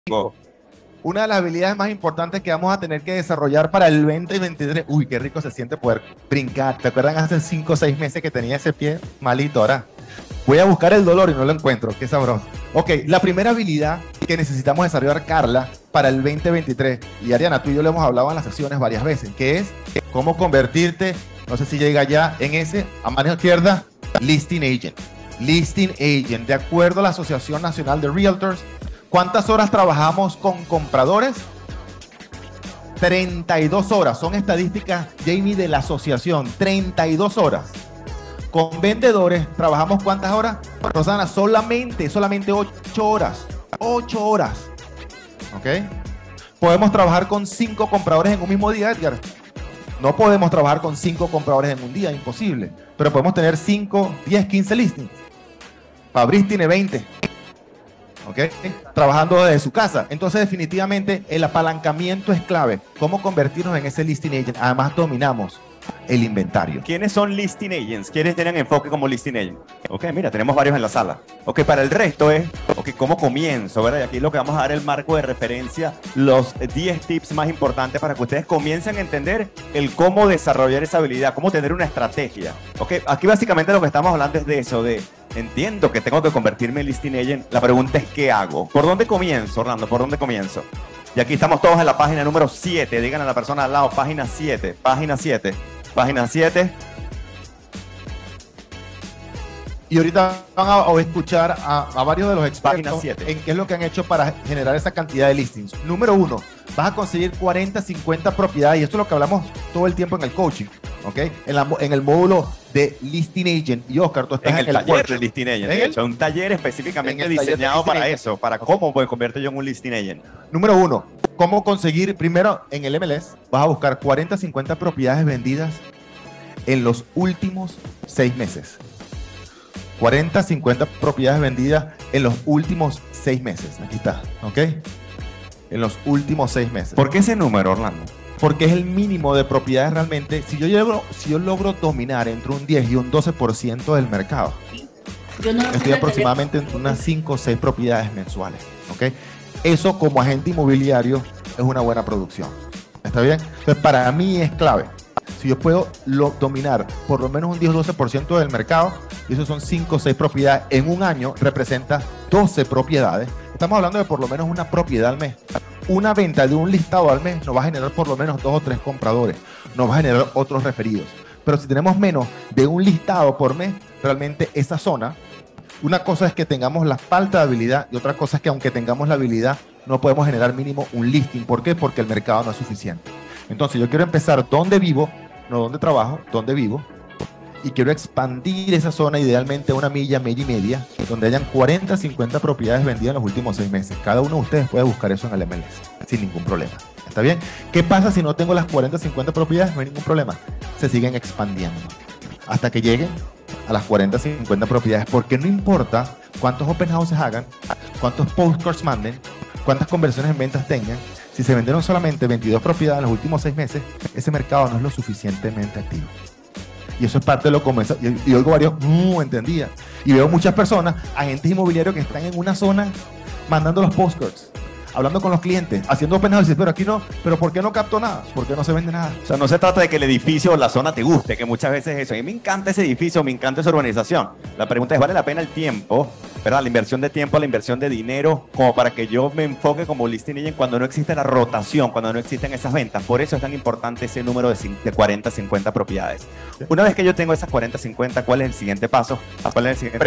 Go. Una de las habilidades más importantes que vamos a tener que desarrollar para el 2023. Uy, qué rico se siente poder brincar. ¿Te acuerdan hace 5 o 6 meses que tenía ese pie malito? Ahora voy a buscar el dolor y no lo encuentro. Qué sabroso. Ok, la primera habilidad que necesitamos desarrollar, Carla, para el 2023, y Ariana, tú y yo lo hemos hablado en las sesiones varias veces, que es cómo convertirte, no sé si llega ya en ese, a mano izquierda, Listing Agent. Listing Agent, de acuerdo a la Asociación Nacional de Realtors, ¿cuántas horas trabajamos con compradores? 32 horas. Son estadísticas, Jamie, de la asociación. 32 horas. Con vendedores, ¿trabajamos cuántas horas? Rosana, solamente 8 horas. 8 horas. ¿Ok? ¿Podemos trabajar con 5 compradores en un mismo día, Edgar? No podemos trabajar con 5 compradores en un día, imposible. Pero podemos tener 5, 10, 15 listings. Fabriz tiene 20. ¿Ok? Trabajando desde su casa. Entonces, definitivamente, el apalancamiento es clave. ¿Cómo convertirnos en ese listing agent? Además, dominamos el inventario. ¿Quiénes son listing agents? ¿Quiénes tienen enfoque como listing agent? Ok, mira, tenemos varios en la sala. Ok, para el resto es, ok, ¿cómo comienzo? ¿Verdad? Y aquí lo que vamos a dar el marco de referencia, los 10 tips más importantes para que ustedes comiencen a entender el cómo desarrollar esa habilidad, cómo tener una estrategia. Ok, aquí básicamente lo que estamos hablando es de eso, de entiendo que tengo que convertirme en listing agent. La pregunta es, ¿qué hago? ¿Por dónde comienzo, Orlando? ¿Por dónde comienzo? Y aquí estamos todos en la página número 7. Digan a la persona al lado, página 7, página 7. Página 7. Y ahorita van a escuchar a varios de los Página expertos 7. en qué es lo que han hecho para generar esa cantidad de listings. Número 1, vas a conseguir 40, 50 propiedades. Y esto es lo que hablamos todo el tiempo en el coaching. ¿Ok? En el módulo de Listing Agent. Y Oscar, tú estás En el taller workshop de listing agent. ¿En De el? hecho, un taller específicamente En el taller de diseñado listing para agent. eso, para cómo me convierto yo en un listing agent. Número 1, cómo conseguir, primero en el MLS, vas a buscar 40, 50 propiedades vendidas en los últimos 6 meses. 40, 50 propiedades vendidas en los últimos 6 meses. Aquí está, ¿ok? En los últimos 6 meses. ¿Por qué ese número, Orlando? Porque es el mínimo de propiedades realmente. Si yo logro dominar entre un 10 y un 12% del mercado, estoy aproximadamente entre unas 5 o 6 propiedades mensuales, ¿ok? Eso como agente inmobiliario es una buena producción. ¿Está bien? Entonces, para mí es clave. Si yo puedo dominar por lo menos un 10 o 12% del mercado, y eso son 5 o 6 propiedades en un año, representa 12 propiedades. Estamos hablando de por lo menos una propiedad al mes. Una venta de un listado al mes nos va a generar por lo menos 2 o 3 compradores, nos va a generar otros referidos. Pero si tenemos menos de un listado por mes, realmente esa zona, una cosa es que tengamos la falta de habilidad y otra cosa es que aunque tengamos la habilidad, no podemos generar mínimo un listing. ¿Por qué? Porque el mercado no es suficiente. Entonces yo quiero empezar donde vivo, no donde trabajo, donde vivo, y quiero expandir esa zona idealmente a una milla, milla y media, donde hayan 40, 50 propiedades vendidas en los últimos 6 meses. Cada uno de ustedes puede buscar eso en el MLS, sin ningún problema. ¿Está bien? ¿Qué pasa si no tengo las 40, 50 propiedades? No hay ningún problema. Se siguen expandiendo hasta que lleguen a las 40, 50 propiedades, porque no importa cuántos open houses hagan, cuántos postcards manden, cuántas conversiones en ventas tengan. Si se vendieron solamente 22 propiedades en los últimos 6 meses, ese mercado no es lo suficientemente activo. Y eso es parte de lo que comienza. Y oigo varios, entendía. Y veo muchas personas, agentes inmobiliarios que están en una zona mandando los postcards, hablando con los clientes, haciendo open houses, pero aquí no, pero ¿por qué no capto nada? ¿Por qué no se vende nada? O sea, no se trata de que el edificio o la zona te guste, que muchas veces es eso. A mí me encanta ese edificio, me encanta esa urbanización. La pregunta es, ¿vale la pena el tiempo, ¿verdad? La inversión de tiempo, la inversión de dinero, como para que yo me enfoque como listing agent cuando no existe la rotación, cuando no existen esas ventas? Por eso es tan importante ese número de 40, 50 propiedades. Una vez que yo tengo esas 40, 50, ¿cuál es el siguiente paso? ¿Cuál es el siguiente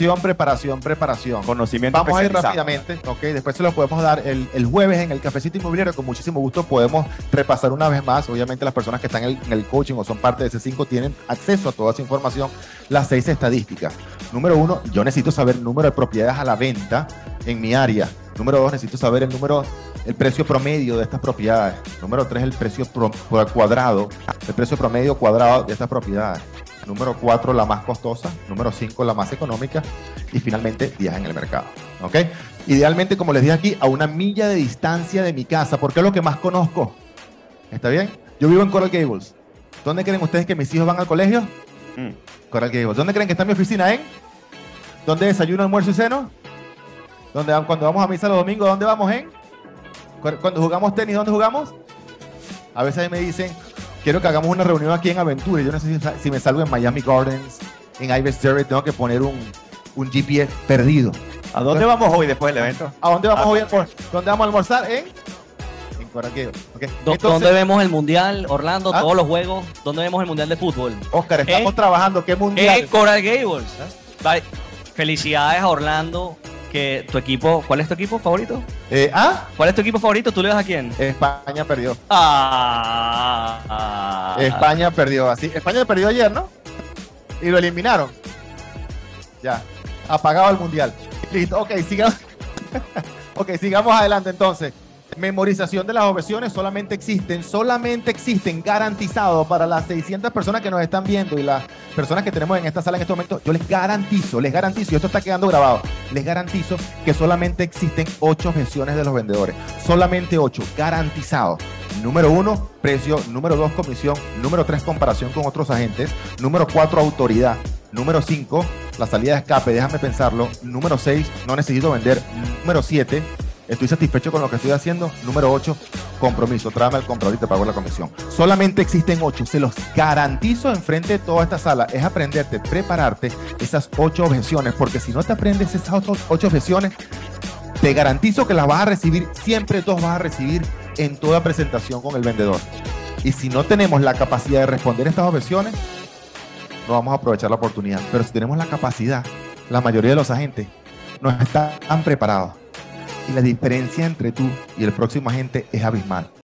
Preparación. Conocimiento Vamos a ir especializado. rápidamente, ok. Después se lo podemos dar el jueves en el Cafecito Inmobiliario. Con muchísimo gusto podemos repasar una vez más. Obviamente las personas que están en el coaching o son parte de ese 5 tienen acceso a toda esa información. Las 6 estadísticas. Número 1, yo necesito saber el número de propiedades a la venta en mi área. Número 2, necesito saber el precio promedio de estas propiedades. Número 3, el precio cuadrado, el precio promedio cuadrado de estas propiedades. Número 4, la más costosa. Número 5, la más económica. Y finalmente, días en el mercado. ¿Ok? Idealmente, como les dije aquí, a una milla de distancia de mi casa, porque es lo que más conozco. ¿Está bien? Yo vivo en Coral Gables. ¿Dónde creen ustedes que mis hijos van al colegio? Coral Gables. ¿Dónde creen que está mi oficina? ¿Dónde desayuno, almuerzo y ceno? Cuando vamos a misa los domingos, ¿dónde vamos? Cuando jugamos tenis, ¿dónde jugamos? A veces me dicen, quiero que hagamos una reunión aquí en Aventura. Yo no sé si me salgo en Miami Gardens, en Ives Derry, tengo que poner un GPS perdido. ¿A dónde vamos hoy después del evento? ¿A dónde vamos hoy? ¿Dónde vamos a almorzar? En Coral Gables. Okay. ¿Dónde vemos el mundial, Orlando? Todos los juegos. ¿Dónde vemos el mundial de fútbol? Oscar, estamos trabajando. ¿Qué mundial? Coral Gables. Vale. Felicidades a Orlando. ¿Cuál es tu equipo favorito? ¿Cuál es tu equipo favorito? ¿Tú le das a quién? España perdió. Ah. España perdió. Así. España perdió ayer, ¿no? Y lo eliminaron. Ya. Apagado el mundial. Listo. Ok, sigamos adelante entonces. Memorización de las objeciones solamente existen garantizado para las 600 personas que nos están viendo y las personas que tenemos en esta sala en este momento. Yo les garantizo, y esto está quedando grabado, les garantizo que solamente existen 8 objeciones de los vendedores. Solamente 8, garantizado. Número 1, precio. Número 2, comisión. Número 3, comparación con otros agentes. Número 4, autoridad. Número 5, la salida de escape, déjame pensarlo. Número 6, no necesito vender. Número 7, estoy satisfecho con lo que estoy haciendo. Número 8, compromiso. Tráeme el comprador y te pago la comisión. Solamente existen 8. Se los garantizo enfrente de toda esta sala. Es aprenderte, prepararte esas 8 objeciones. Porque si no te aprendes esas 8 objeciones, te garantizo que las vas a recibir. Siempre tú vas a recibir en toda presentación con el vendedor. Y si no tenemos la capacidad de responder estas objeciones, no vamos a aprovechar la oportunidad. Pero si tenemos la capacidad, la mayoría de los agentes no están preparados. Y la diferencia entre tú y el próximo agente es abismal.